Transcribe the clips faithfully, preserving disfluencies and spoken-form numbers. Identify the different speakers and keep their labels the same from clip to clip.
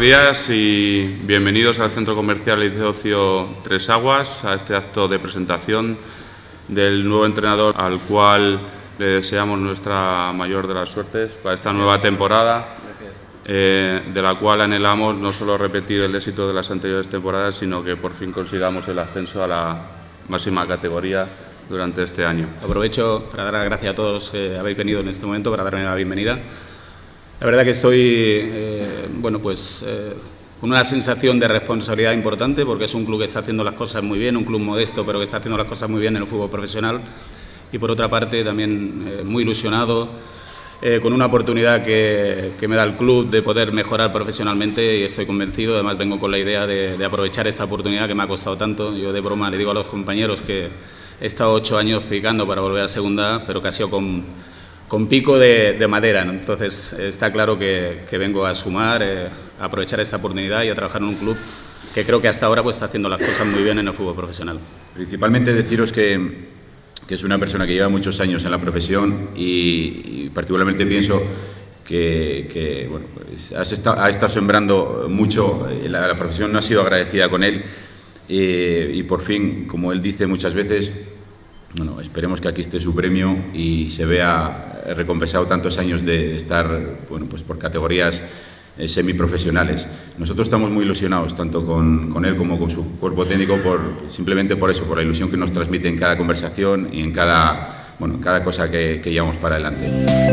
Speaker 1: días y bienvenidos al Centro Comercial y de Ocio Tres Aguas, a este acto de presentación del nuevo entrenador al cual le deseamos nuestra mayor de las suertes para esta nueva temporada, eh, de la cual anhelamos no solo repetir el éxito de las anteriores temporadas, sino que por fin consigamos el ascenso a la máxima categoría durante este año.
Speaker 2: Aprovecho para dar las gracias a todos que habéis venido en este momento para darme la bienvenida. La verdad que estoy eh, bueno, pues, eh, con una sensación de responsabilidad importante, porque es un club que está haciendo las cosas muy bien, un club modesto, pero que está haciendo las cosas muy bien en el fútbol profesional. Y por otra parte también eh, muy ilusionado eh, con una oportunidad que, que me da el club de poder mejorar profesionalmente, y estoy convencido. Además vengo con la idea de, de aprovechar esta oportunidad que me ha costado tanto. Yo de broma le digo a los compañeros que he estado ocho años picando para volver a segunda A, pero que ha sido con, con pico de, de madera, ¿no? Entonces está claro que, que vengo a sumar, eh, a aprovechar esta oportunidad y a trabajar en un club que creo que hasta ahora pues, está haciendo las cosas muy bien en el fútbol profesional.
Speaker 3: Principalmente deciros que, que es una persona que lleva muchos años en la profesión y, y particularmente pienso que, que bueno, pues has estado, ha estado sembrando mucho, la, la profesión no ha sido agradecida con él. Eh, y por fin, como él dice muchas veces, bueno, esperemos que aquí esté su premio y se vea recompensado tantos años de estar, bueno, pues por categorías eh, semiprofesionales. Nosotros estamos muy ilusionados, tanto con, con él como con su cuerpo técnico, por, simplemente por eso, por la ilusión que nos transmite en cada conversación y en cada, bueno, en cada cosa que, que llevamos para adelante.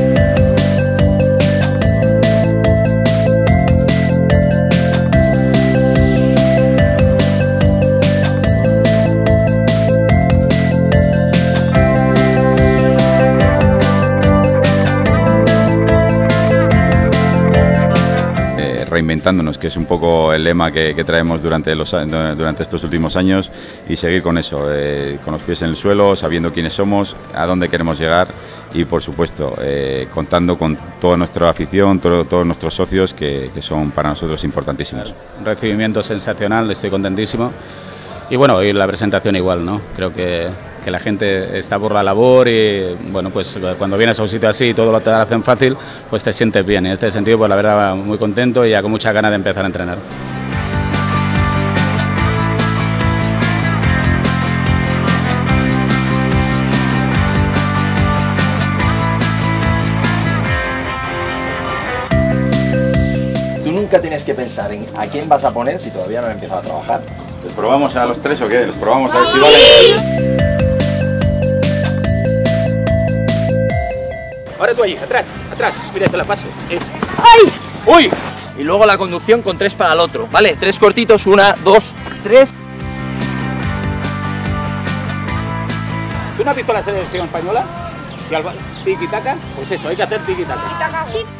Speaker 3: Reinventándonos, que es un poco el lema que, que traemos durante, los, durante estos últimos años, y seguir con eso, eh, con los pies en el suelo, sabiendo quiénes somos, a dónde queremos llegar y, por supuesto, eh, contando con toda nuestra afición, todo, todos nuestros socios que, que son para nosotros importantísimos.
Speaker 2: Un recibimiento sensacional, estoy contentísimo. Y bueno, y la presentación igual, ¿no? Creo que, que la gente está por la labor y bueno, pues cuando vienes a un sitio así y todo lo te hacen fácil, pues te sientes bien. En este sentido, pues la verdad, muy contento y ya con muchas ganas de empezar a entrenar.
Speaker 4: Tú nunca tienes que pensar en a quién vas a poner si todavía no has empezado a trabajar.
Speaker 3: ¿Los probamos a los tres o qué? ¿Los probamos a ver si vale?
Speaker 4: Ahora tú allí, atrás, atrás, mira, te la paso. Eso. ¡Ay! ¡Uy! Y luego la conducción con tres para el otro, ¿vale? Tres cortitos, una, dos, tres.
Speaker 2: ¿Tú no has visto la selección española? ¿Tiki-taka? Pues eso, hay que hacer tiki-taka.